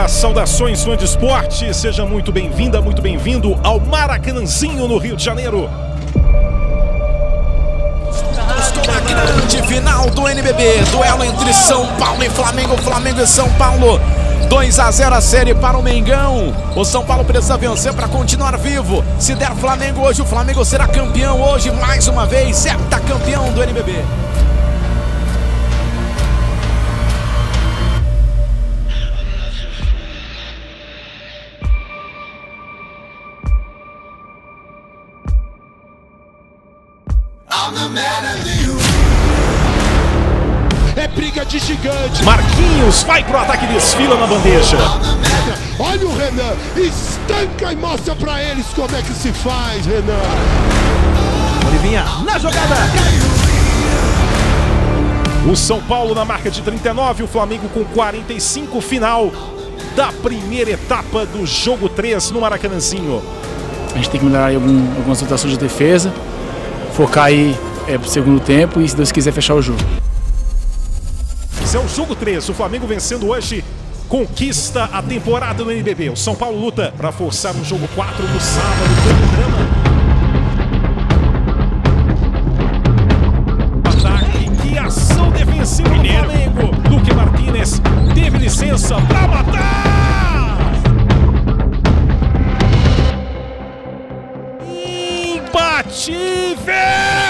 Saudações, fã de esporte, seja muito bem-vinda, muito bem-vindo ao Maracanãzinho, no Rio de Janeiro. Estou na grande final do NBB, duelo entre São Paulo e Flamengo, Flamengo e São Paulo. 2-0 a série para o Mengão. O São Paulo precisa vencer para continuar vivo. Se der Flamengo hoje, o Flamengo será campeão hoje, mais uma vez, heptacampeão do NBB. É briga de gigante. Marquinhos vai pro ataque e desfila na bandeja. Olha o Renan, estanca e mostra pra eles como é que se faz, Renan. Olivinha na jogada. O São Paulo na marca de 39, o Flamengo com 45, final da primeira etapa do jogo 3 no Maracanãzinho. A gente tem que melhorar aí algumas situações de defesa, focar aí pro segundo tempo e, se Deus quiser, fechar o jogo. Esse é o jogo 3, o Flamengo vencendo hoje, conquista a temporada no NBB. O São Paulo luta para forçar um jogo 4 no sábado, todo drama. Ataque, que ação defensiva do Flamengo. Luque Martínez teve licença para matar. Imbatível!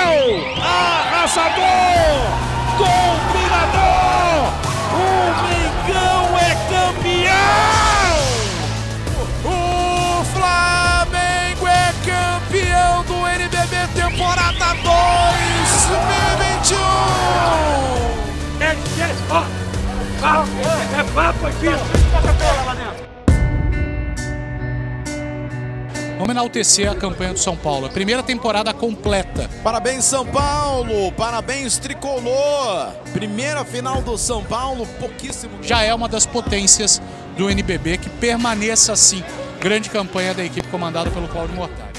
Arrasador! Dominador! O Mengão é campeão! O Flamengo é campeão do NBB temporada 2021! É papo aqui! Vamos enaltecer a campanha do São Paulo. A primeira temporada completa. Parabéns, São Paulo! Parabéns, Tricolor! Primeira final do São Paulo, pouquíssimo. Já é uma das potências do NBB, que permaneça assim. Grande campanha da equipe comandada pelo Cláudio Mortari.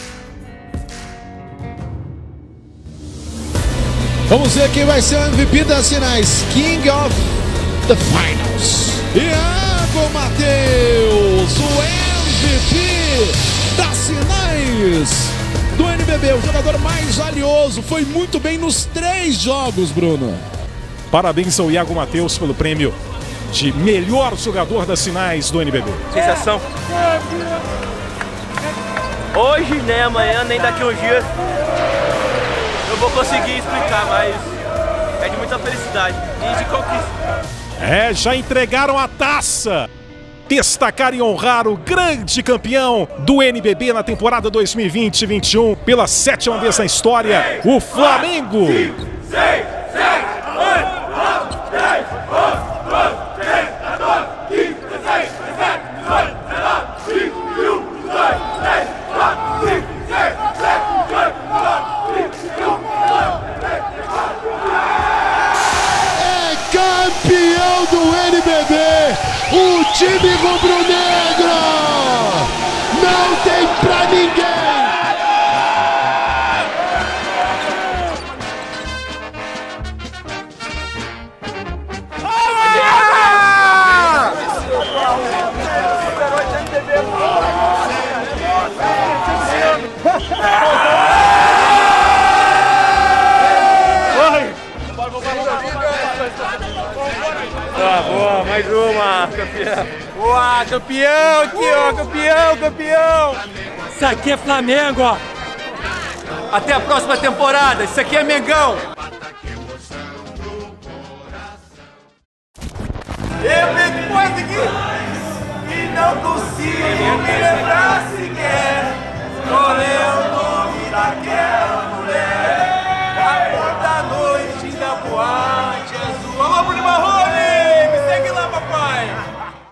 Vamos ver quem vai ser o MVP das finais. King of the Finals. Iago Matheus, o MVP das finais do NBB, o jogador mais valioso, foi muito bem nos 3 jogos, Bruno. Parabéns ao Iago Matheus pelo prêmio de melhor jogador das finais do NBB. Sensação. Hoje, né, amanhã, nem daqui uns dias, eu vou conseguir explicar, mas é de muita felicidade e de conquista. Já entregaram a taça. Destacar e honrar o grande campeão do NBB na temporada 2020-21 pela 7ª vez na história, o Flamengo. É campeão do NBB. O time rubro-negro não tem pra ninguém. Boa, mais uma, campeão. Boa, campeão aqui, ó, campeão. Isso aqui é Flamengo, ó. Até a próxima temporada, isso aqui é Mengão. Eu pego coisa aqui e não consigo me levar.